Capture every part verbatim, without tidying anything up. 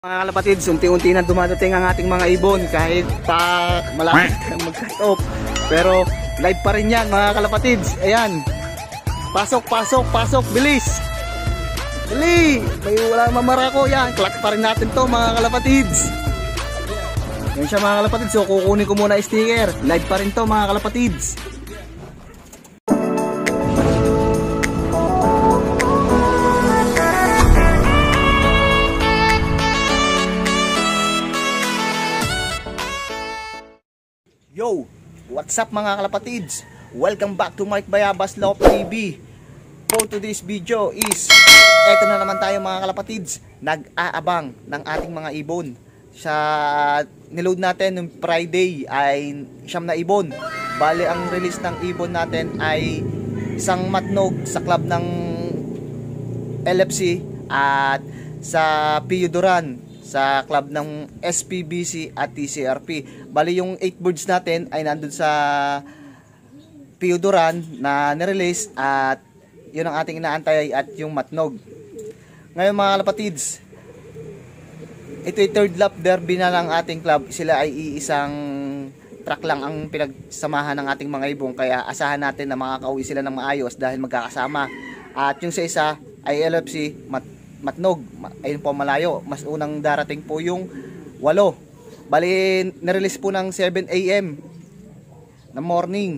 Mga kalapatids, unti-unti na dumadating ang ating mga ibon kahit pa malapit mag-cut off. Pero live pa rin yan mga kalapatids. Ayan. Pasok, pasok, pasok. Bilis. Dali. May wala mamara ko. Yan. Clock pa rin natin to mga kalapatids. Yan siya mga kalapatids. So kukunin ko muna sticker. Live pa rin to mga kalapatids. Yo, what's up mga kalapatids? Welcome back to Mike Bayabas Love T V. For today's video is, eto na naman tayo mga kalapatids, nag-aabang ng ating mga ibon. Sa niload natin nung Friday ay siyam na ibon. Bali ang release ng ibon natin ay isang matnog sa club ng L F C at sa Pio Duran sa club ng S P B C at T C R P. Bali yung eight birds natin ay nandun sa Pio Duran na nirelease at yun ang ating inaantay at yung matnog. Ngayon mga kalapatids, ito yung third lap derby na ng ating club. Sila ay iisang track lang ang pinagsamahan ng ating mga ibon, kaya asahan natin na makakauwi sila ng maayos dahil magkakasama. At yung sa isa ay L F C mat matnog, ayun po malayo. Mas unang darating po yung walo. Bali, nirelease po ng seven A M na morning.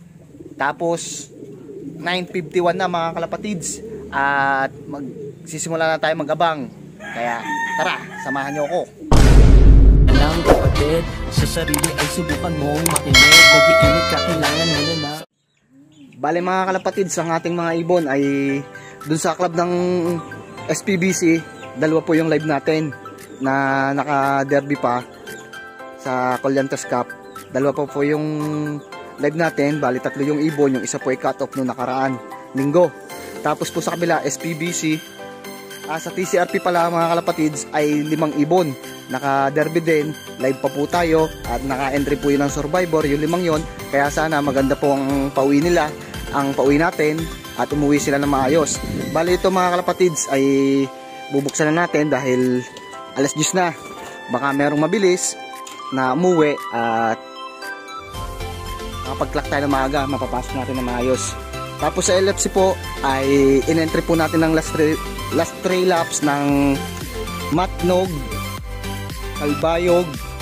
Tapos nine fifty-one na mga kalapatids. At magsisimula na tayo mag-abang. Kaya tara, samahan niyo ako. Alam kapatid, sa sarili ay subukan mong makinig. Nag-iinit ka, kailangan mo na. Bali mga kalapatids, ang ating mga ibon ay dun sa club ng S P B C, dalawa po yung live natin na naka-derby pa sa Colyantas Cup. Dalawa po po yung live natin, bali tatlo yung ibon, yung isa po ay cut off noong nakaraan linggo. Tapos po sa kabila, S P B C, ah, sa T C R P pala mga kalapatids ay limang ibon. Naka-derby din, live pa po tayo at naka-entry po yun ng Survivor, yung limang yon. Kaya sana maganda po ang pauwi nila, ang pauwi natin, at umuwi sila na maayos. Bali ito mga kalapatids ay bubuksan na natin dahil alas diyes na. Baka merong mabilis na umuwi at makapag-clock tayo na maaga, mapapasok natin na maayos. Tapos sa L F C po ay in-entry po natin ng last three, last three laps ng matnog, kalbayog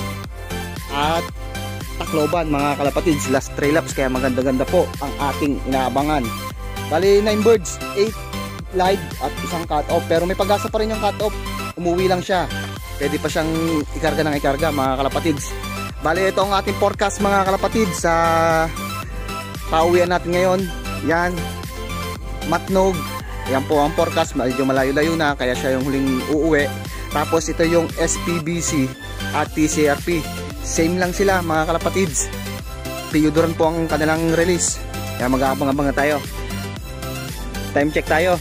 at Tacloban mga kalapatids. Last three laps, kaya maganda-ganda po ang ating inaabangan. Bali nine birds, eight live at isang cut off. Pero may pag-asa pa rin yung cut off. Umuwi lang siya. Pwede pa siyang ikarga ng ikarga mga kalapatids. Bali ito ang ating forecast mga kalapatids sa pauwian natin ngayon. Yan, matnog. Yan po ang forecast. Medyo malayo-layo na, kaya siya yung huling uuwi. Tapos ito yung S P B C at T C R P. Same lang sila mga kalapatids. Pio Duran po ang kanilang release. Kaya mag-aabang-abang na tayo. Time check tayo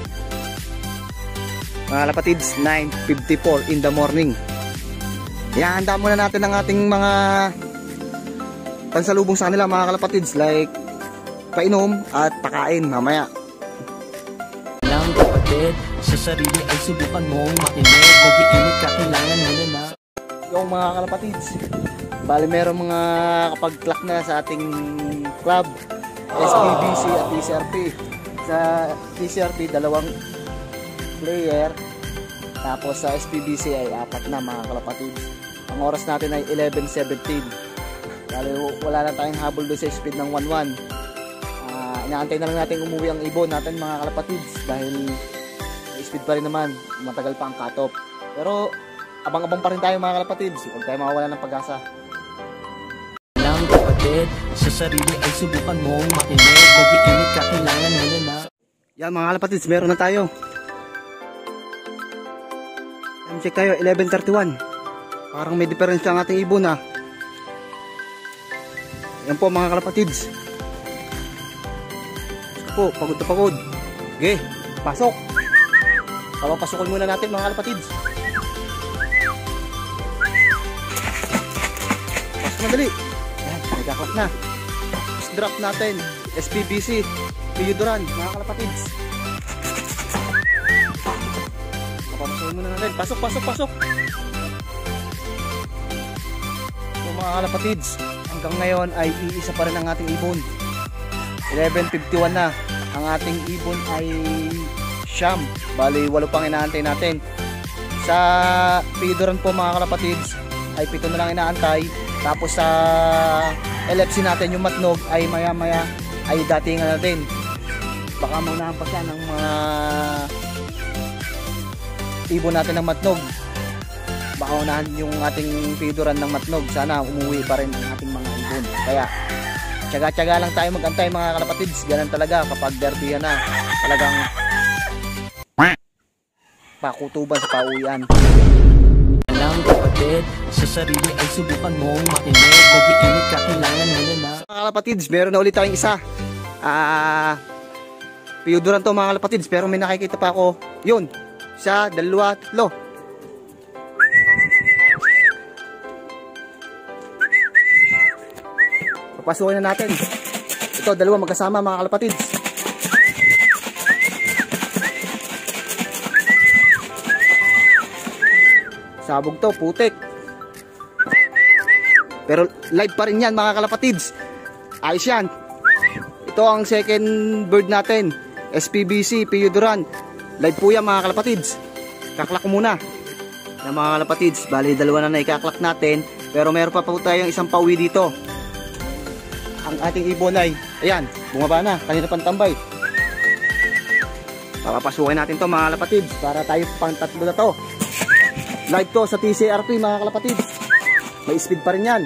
mga kalapatids, nine fifty-four in the morning. Ihahanda muna natin ang ating mga pansalubong sa kanila mga kalapatids, like painom at pakain mamaya. Alam kapatid, sa sarili ay subukan mong makinig. Nag-iinit ka, kailangan mo na. Yung mga kalapatids, bali meron mga kapag-clock na sa ating club S P B C at T C R P. Sa T C R P dalawang player, tapos sa S P B C ay apat na mga kalapatids. Ang oras natin ay eleven seventeen. Dahil wala na tayong habol doon sa speed ng one one. Uh, inaantay na lang natin umuwi ang ibon natin mga kalapatids dahil speed pa rin naman, matagal pa ang cut off. Pero abang-abang pa rin tayo mga kalapatids, huwag tayo mawawala ng pag-asa. Alam kapatid, sa sarili ay subukan mong makinig. Nag-iinit ka, kailangan mo na. Yan mga kalapatids, meron na tayo. Time check tayo, eleven thirty-one. Parang may diferensya ang ating ibon ha. Yan po mga kalapatids. Po, pagod na pagod. Okay, pasok. Papapasukin muna natin mga kalapatids. Pasok na dali. Yan, nagkaklak na. First drop natin, S P B C Pio Duran mga kalapatids. Papapasukin Pasukin muna natin. Pasok, pasok, pasok. So mga kalapatids, hanggang ngayon ay iisa pa rin ang ating ibon. eleven fifty-one na. Ang ating ibon ay siyam. Bali, walo pang inaantay natin. Sa pidoran po mga kalapatids, ay pito na lang inaantay. Tapos sa L F C natin, yung matnog, ay maya maya ay datingan natin. Baka maunahan pa siya ng mga ibon natin ng matnog. Baka unahan yung ating pidoran ng matnog. Sana umuwi pa rin ang ating mga ibon. Kaya tsaga-tsaga lang tayo magantay mga kalapatids. Ganun talaga kapag derby na. Talagang pakutuban sa pauwian. Alam kapatid, sa sarili ay subukan mong makinig. Nag-iinit ka, kailangan mo na na. Mga kalapatids, meron na ulit tayong isa. Ah, piyoduran to mga kalapatids, pero may nakikita pa ako. Yun, isa, dalawa, tatlo. Papasukin na natin. Ito, dalawa magkasama mga kalapatids. Sabog to, putik. Pero live pa rin yan mga kalapatids. Ayos yan. Ito ang second bird natin, S P B C Piyoduran. Live po yan mga kalapatids. Kaklak ko muna na mga kalapatids. Bali dalawa na na ikaklak natin. Pero meron pa po tayong isang pauwi dito. Ang ating ibon ay, ayan, bumaba na, kanina pang tambay. Papapasukin natin to mga kalapatids para tayo pang tatlo na to. Live to sa T C R P mga kalapatids. May speed pa rin yan.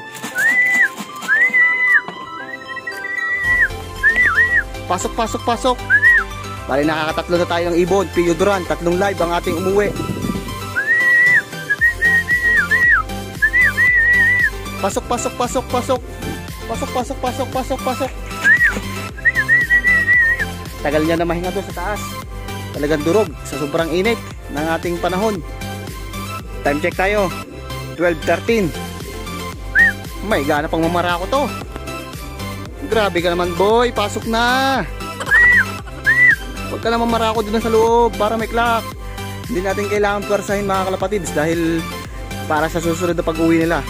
Pasok, pasok, pasok. Bali nakakatatlo na tayo ng ibon. Piyoduran, tatlong live ang ating umuwi. Pasok, pasok, pasok, pasok. Pasok, pasok, pasok, pasok, pasok. Tagal niya na mahinga doon sa taas. Talagang durog sa sobrang init ng ating panahon. Time check tayo, twelve thirteen. May gana pang mamarako to. Grabe ka naman boy, pasok na. Huwag ka na mamarako dun sa loob para may clock. Hindi natin kailangan pwersahin mga kalapatids dahil para sa susunod na pag-uwi nila.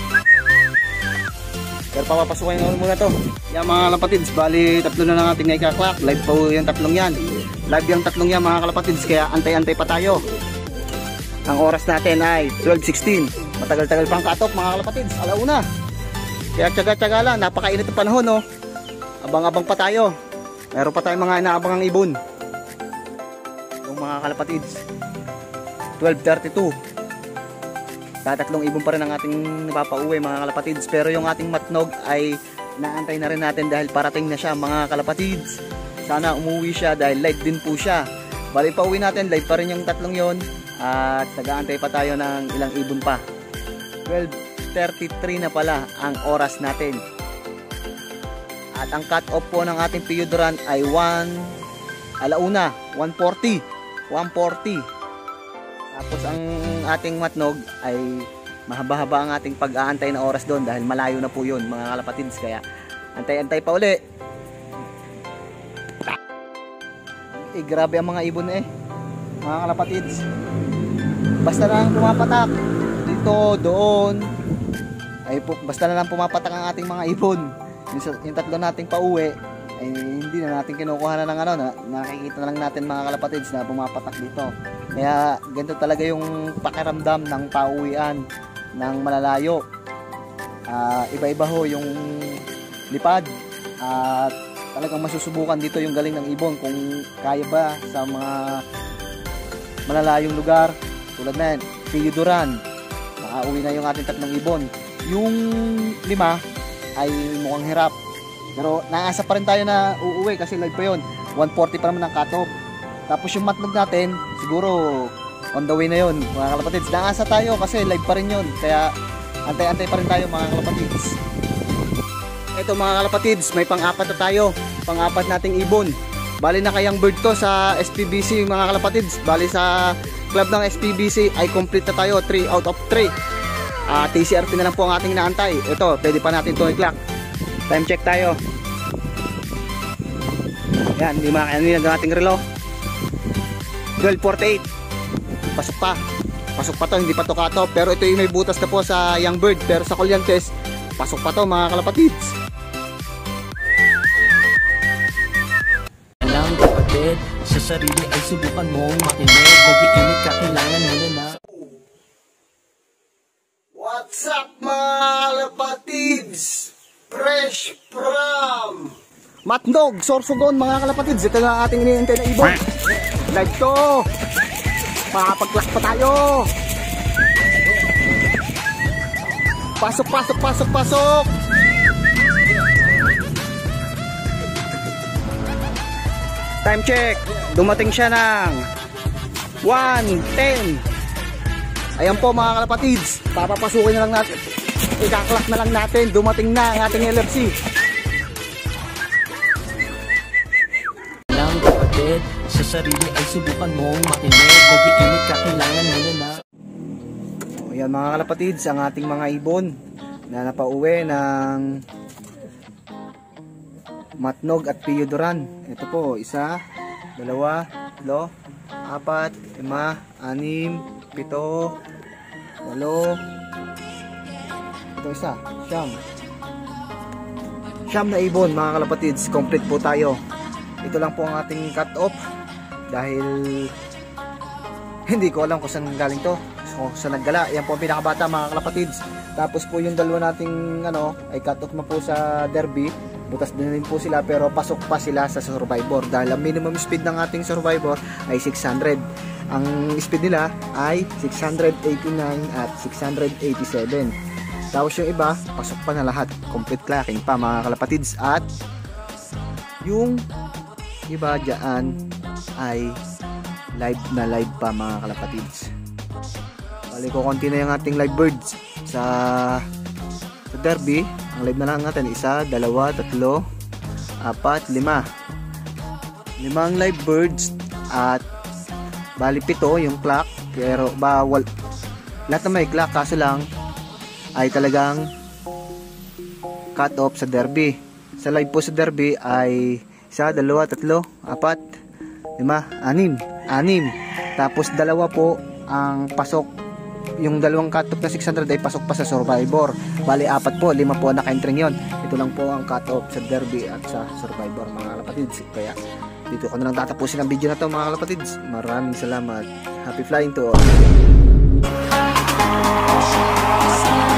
Pero papapasukin na muna to. Yan mga kalapatids, bali tatlo na lang ating naika-clock. Live po yung tatlong yan. Live yung tatlong yan mga kalapatids, kaya antay-antay pa tayo. Ang oras natin ay twelve sixteen. Matagal-tagal pang cut-off mga kalapatids, alauna. Kaya tsaga-tsaga lang, napakainit ang panahon no. Abang-abang pa tayo. Meron pa tayong mga inaabangang ibon. Yung mga kalapatids, twelve thirty-two. Tatatlong ibon pa rin ang ating napapauwi mga kalapatids. Pero yung ating matnog ay naantay na rin natin dahil parating na siya mga kalapatids. Sana umuwi siya dahil live din po siya. Bali pa uwi natin, live pa rin yung tatlong yon. At nag-aantay pa tayo ng ilang ibon pa. twelve thirty-three na pala ang oras natin. At ang cut off po ng ating piyoduran ay one alauna, one forty. one forty. Tapos ang ating matnog ay mahaba-haba ang ating pag-aantay na oras doon dahil malayo na po yun mga kalapatids. Kaya antay-antay pa uli. Eh grabe ang mga ibon eh mga kalapatids. Basta na lang pumapatak dito, doon ay po, basta na lang pumapatak ang ating mga ibon. Yung, yung tatlo nating pauwi ay hindi na natin kinukuha na ng ano, na, nakikita na lang natin mga kalapatids na pumapatak dito. Kaya ganito talaga yung pakiramdam ng pauwian ng malalayo. Uh, iba-iba ho yung lipad at talagang masusubukan dito yung galing ng ibon kung kaya ba sa mga malalayong lugar tulad na yan, Piyoduran. Nakauwi na yung ating tatlong ibon. Yung lima ay mukhang hirap. Pero naasa pa rin tayo na uuwi kasi live pa yun. one forty pa naman ang cut-off. Tapos yung matnog natin, siguro on the way na yun mga kalapatids. Naasa tayo kasi live pa rin yun. Kaya antay-antay pa rin tayo mga kalapatids. Ito mga kalapatids, may pang-apat na tayo. Pang-apat nating ibon. Bali na kayang bird to sa S P B C mga kalapatids. Bali sa club ng S P B C ay complete na tayo, three out of three. uh, T C R P na lang po ang ating naantay. Ito, pwede pa natin ito i-clock. Time check tayo. Yan, lima kanina ng ating relo. twelve forty-eight. Pasok pa. pasok pa to, hindi pa to cut off. Pero ito yung may butas na po sa young bird, pero sa Colyantes pasok pa to mga kalapatids. Alam kapatid, sa sarili ay subukan mong makinig. Nag-iinit ka, kailangan mo na na. What's up mga kalapatids? Fresh from Matnog, Sorsogon mga kalapatids. Ito na ating iniintay na ibon. Live to. Makapag-class pa tayo. Pasok, pasok, pasok, pasok. Time check. Dumating siya ng one ten. Ayan po mga kalapatids. Papapasukin na lang natin. Ikaklak na lang natin. Dumating na ang ating L F C. Alam kapatid, sa sarili ay subukan mong makinig. Nag-iinit ka, kailangan mo na na. Ayan mga kalapatids, ang ating mga ibon na napauwi ng Matnog at Piyudoran. Ito po, isa, dalawa, tatlo, apat, lima, anim, pito, walo, ito isa, siyam. Siyam na ibon mga kalapatids, complete po tayo. Ito lang po ang ating cut off dahil hindi ko alam kung saan galing to. So, sa naggala, yan po ang pinakabata mga kalapatids. Tapos po yung dalawa nating ano, ay cut off na po sa derby. Butas din rin po sila pero pasok pa sila sa survivor. Dahil ang minimum speed ng ating survivor ay six hundred. Ang speed nila ay six eighty-nine at six eighty-seven. Tapos yung iba, pasok pa na lahat. Complete clacking pa mga kalapatids. At yung iba dyan ay live na live pa mga kalapatids. Bali ko konti na yung ating live birds sa sa derby. Ang live na lang natin isa, dalawa, tatlo, apat, lima. Limang live birds at bali pito yung clock, pero bawal lahat na may clock, kaso lang ay talagang cut off sa derby. Sa live po sa derby ay isa, dalawa, tatlo, apat, lima, anim. Anim. Tapos dalawa po ang pasok. Yung dalawang cut-off na six hundred ay pasok pa sa survivor. Bali apat po, lima po naka-entering yon. Ito lang po ang cut-off sa derby at sa survivor mga kalapatids. Kaya dito ko na lang tatapusin ang video na to mga kalapatids. Maraming salamat. Happy flying to all.